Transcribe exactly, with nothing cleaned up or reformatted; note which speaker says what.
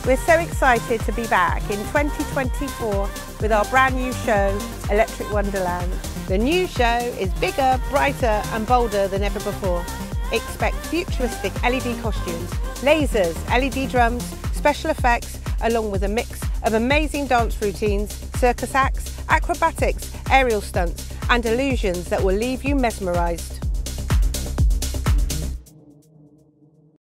Speaker 1: We're so excited to be back in twenty twenty-four with our brand new show, Electric Wonderland. The new show is bigger, brighter and bolder than ever before. Expect futuristic L E D costumes, lasers, L E D drums, special effects, along with a mix of amazing dance routines, circus acts, acrobatics, aerial stunts and illusions that will leave you mesmerised.